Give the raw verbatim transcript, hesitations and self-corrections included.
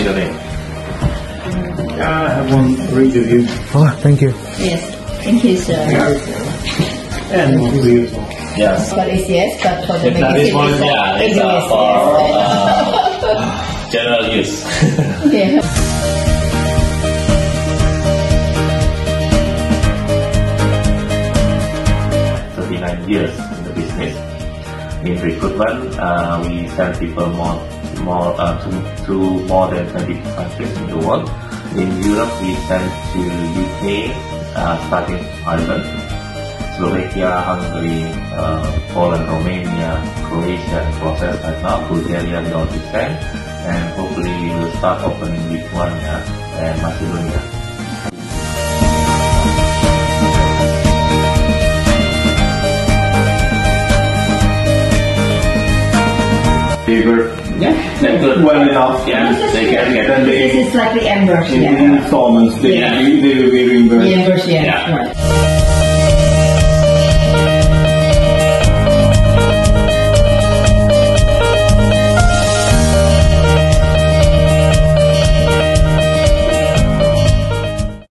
your name? I have one to read of you. Oh, thank you. Yes, thank you, sir. And one for you as well. Yes. But it's yes, but for the If that is magazine, one, it's yeah, it's English, uh, for yes. uh, general use. Yeah. thirty-nine years in the business. In recruitment, uh, we send people more, more uh, to, to more than twenty countries in the world. In Europe, we send to U K, uh, starting Ireland, Slovakia, Hungary, uh, Poland, Romania, Croatia, and process right now. Bulgaria, we already send, and hopefully we will start opening Lithuania and Macedonia. They were Yeah, they're good. well enough. Yeah, they can get Then This they, is like the embers, in yeah. the installments, they, Yeah. they will be reimbursed. The embers, yeah. Yeah. Right.